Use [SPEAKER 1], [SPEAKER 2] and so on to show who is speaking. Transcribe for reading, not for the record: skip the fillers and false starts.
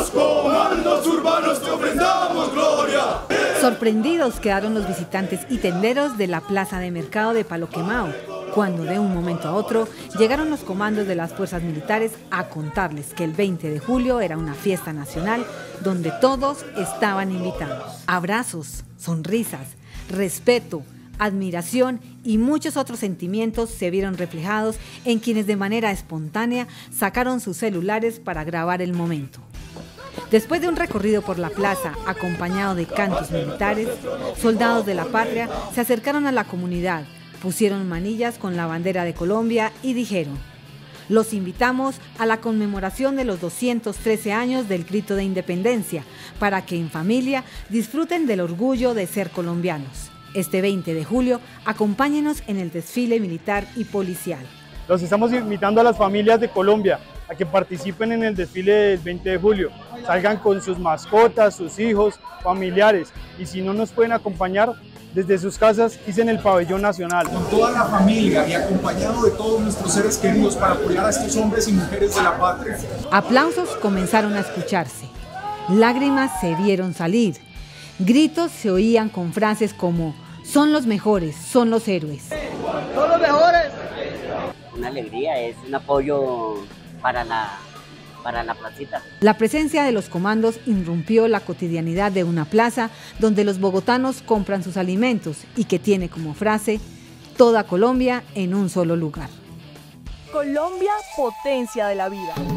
[SPEAKER 1] los comandos urbanos te ofrendamos gloria.
[SPEAKER 2] Sorprendidos quedaron los visitantes y tenderos de la plaza de mercado de Palo Quemado, cuando de un momento a otro llegaron los comandos de las fuerzas militares a contarles que el 20 de julio era una fiesta nacional donde todos estaban invitados. Abrazos, sonrisas, respeto, admiración y muchos otros sentimientos se vieron reflejados en quienes de manera espontánea sacaron sus celulares para grabar el momento. Después de un recorrido por la plaza acompañado de cantos militares, soldados de la patria se acercaron a la comunidad, pusieron manillas con la bandera de Colombia y dijeron: los invitamos a la conmemoración de los 213 años del Grito de Independencia para que en familia disfruten del orgullo de ser colombianos. Este 20 de julio, acompáñenos en el desfile militar y policial.
[SPEAKER 3] Los estamos invitando a las familias de Colombia a que participen en el desfile del 20 de julio. Salgan con sus mascotas, sus hijos, familiares. Y si no nos pueden acompañar, desde sus casas, en el pabellón nacional.
[SPEAKER 4] Con toda la familia y acompañado de todos nuestros seres queridos para apoyar a estos hombres y mujeres de la patria.
[SPEAKER 2] Aplausos comenzaron a escucharse. Lágrimas se vieron salir. Gritos se oían con frases como: son los mejores, son los héroes.
[SPEAKER 5] ¡Son los mejores!
[SPEAKER 6] Una alegría, es un apoyo para la placita.
[SPEAKER 2] La presencia de los comandos irrumpió la cotidianidad de una plaza donde los bogotanos compran sus alimentos y que tiene como frase: toda Colombia en un solo lugar.
[SPEAKER 7] Colombia, potencia de la vida.